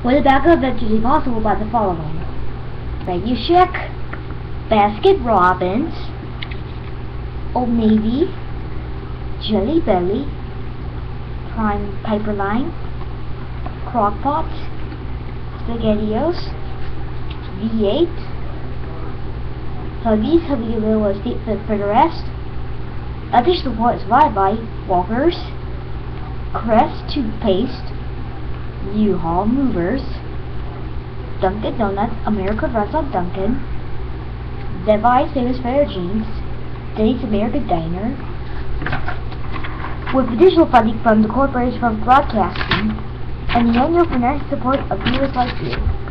with a backup that's usually possible by the following: Radio Shack, Baskin Robbins, Old Navy, Jelly Belly, Prime Piperline, Crockpot, SpaghettiOs, V8, Huggies, Hubby Little Estate Fit for the rest. Additional support is provided by Walkers, Crest Toothpaste, U-Haul Movers, Dunkin' Donuts, America Runs on Dunkin', Levi's Famous Pair of Jeans, Denny's American Diner, with additional funding from the Corporation for Broadcasting and the annual financial support of viewers like you.